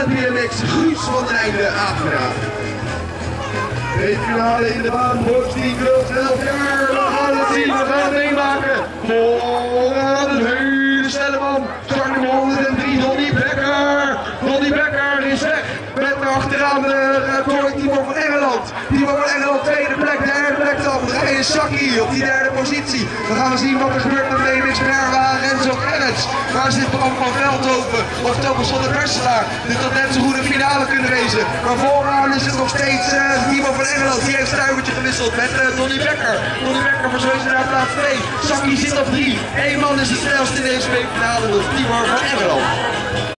de BMX Guus van den Einde aangedaan. De finale in de baan voor 10 groot 11 jaar. We gaan het zien, we gaan het meemaken. Vooraan een hele snelle man. Start nummer 103, Donnie Becker. Donnie Becker is weg. Met achteraan Timo van Engeland. Timo van Engeland tweede plek, derde plek dan. Ryan Saki op die derde positie. We gaan zien wat er gebeurt met BMX Merwa, Renzo Gerrits. Waar zit Bram van Veldhoven of Thomas van der Berselaar? Dit had net zo goed een finale kunnen wezen. Maar vooraan is het nog steeds Timo van Engeland. Die heeft stuivertje gewisseld met Donnie Becker. Donnie Becker verzweest naar plaats 2. Saki zit op 3. Eén man is de snelste in deze finale, dus Timo van Engeland.